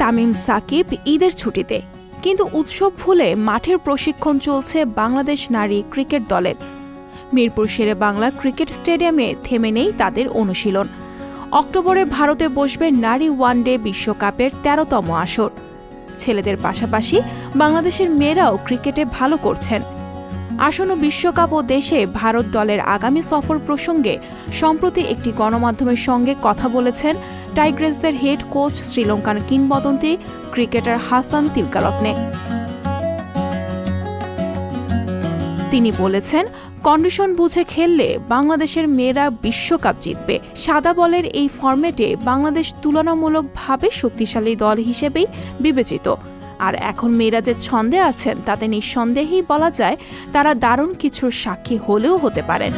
তামিম সাকিব ঈদের ছুটিতে, কিন্তু উৎসব ভুলে মাঠের প্রশিক্ষণ চলছে বাংলাদেশ নারী ক্রিকেট দলের। মিরপুর শেরে বাংলা ক্রিকেট স্টেডিয়ামে থেমে নেই তাদের অনুশীলন। অক্টোবরে ভারতে বসবে নারী ওয়ানডে বিশ্বকাপের ১৩তম আসর। ছেলেদের পাশাপাশি বাংলাদেশের মেয়েরাও ক্রিকেটে ভালো করছেন। আসন্ন বিশ্বকাপ ও দেশে ভারত দলের আগামী সফর প্রসঙ্গে সম্প্রতি একটি গণমাধ্যমের সঙ্গে কথা বলেছেন টাইগ্রেসদের হেড কোচ শ্রীলঙ্কান কিংবদন্তি ক্রিকেটার হাসান তিলকারত্নে। তিনি বলেছেন, কন্ডিশন বুঝে খেললে বাংলাদেশের মেয়েরা বিশ্বকাপ জিতবে। সাদা বলের এই ফরম্যাটে বাংলাদেশ তুলনামূলকভাবে শক্তিশালী দল হিসেবেই বিবেচিত। আর এখন মেয়েরা যে ছন্দে আছেন তাতে নিঃসন্দেহেই বলা যায় তারা দারুণ কিছুর সাক্ষী হলেও হতে পারেন।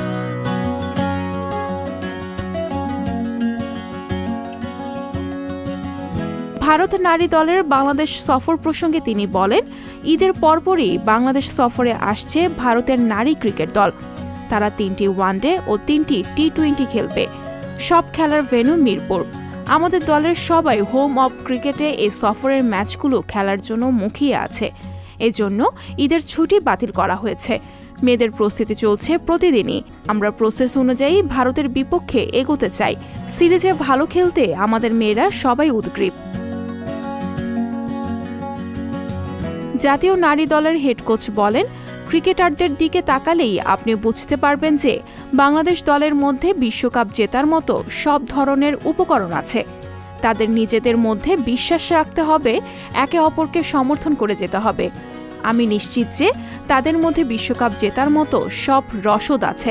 ভারত নারী দলের বাংলাদেশ সফর প্রসঙ্গে তিনি বলেন, ঈদের পরপরই বাংলাদেশ সফরে আসছে ভারতের নারী ক্রিকেট দল। তারা ৩টি ওয়ানডে ও ৩টি টি-20 খেলবে। সব খেলার ভেন্যু মিরপুর। আমাদের দলের সবাই হোম অফ ক্রিকেটে এই সফরের ম্যাচগুলো খেলার জন্য মুখিয়ে আছে। এজন্য ঈদের ছুটি বাতিল করা হয়েছে। মেয়েদের প্রস্তুতি চলছে প্রতিদিনই। আমরা প্রসেস অনুযায়ী ভারতের বিপক্ষে এগোতে চাই। সিরিজে ভালো খেলতে আমাদের মেয়েরা সবাই উদগ্রীব। জাতীয় নারী দলের হেড কোচ বলেন, ক্রিকেটারদের দিকে তাকালেই আপনি বুঝতে পারবেন যে বাংলাদেশ দলের মধ্যে বিশ্বকাপ জেতার মতো সব ধরনের উপকরণ আছে। তাদের নিজেদের মধ্যে বিশ্বাস রাখতে হবে, একে অপরকে সমর্থন করে যেতে হবে। আমি নিশ্চিত যে তাদের মধ্যে বিশ্বকাপ জেতার মতো সব রসদ আছে।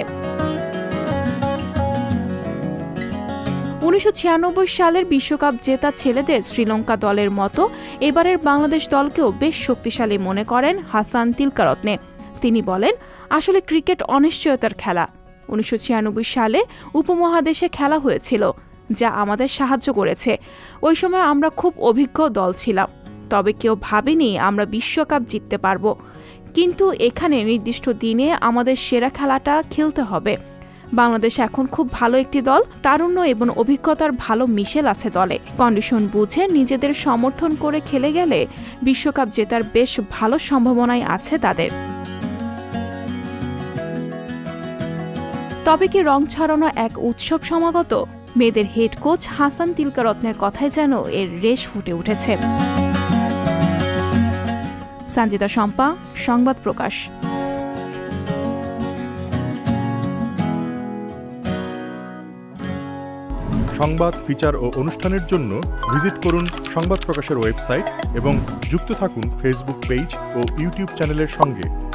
১৯৯৬ সালের বিশ্বকাপ জেতা ছেলেদের শ্রীলঙ্কা দলের মতো এবারের বাংলাদেশ দলকেও বেশ শক্তিশালী মনে করেন হাসান তিলকারত্নে। তিনি বলেন, আসলে ক্রিকেট অনিশ্চয়তার খেলা। ১৯৯৬ সালে উপমহাদেশে খেলা হয়েছিল, যা আমাদের সাহায্য করেছে। ওই সময় আমরা খুব অভিজ্ঞ দল ছিলাম, তবে কেউ ভাবেনি আমরা বিশ্বকাপ জিততে পারব। কিন্তু এখানে নির্দিষ্ট দিনে আমাদের সেরা খেলাটা খেলতে হবে। বাংলাদেশ এখন খুব ভালো একটি দল। তারুণ্য এবং অভিজ্ঞতার ভালো মিশেল আছে দলে। কন্ডিশন বুঝে নিজেদের সমর্থন করে খেলে গেলে বিশ্বকাপ জেতার বেশ ভালো সম্ভাবনাই আছে তাদের। তবে কি রং ছড়ানো এক উৎসব সমাগত? মেয়েদের হেড কোচ হাসান তিলকারত্নের কথায় যেন এর রেশ ফুটে উঠেছে। সঞ্জিতা শম্পা, সংবাদ প্রকাশ। সংবাদ, ফিচার ও অনুষ্ঠানের জন্য ভিজিট করুন সংবাদ প্রকাশের ওয়েবসাইট এবং যুক্ত থাকুন ফেসবুক পেজ ও ইউটিউব চ্যানেলের সঙ্গে।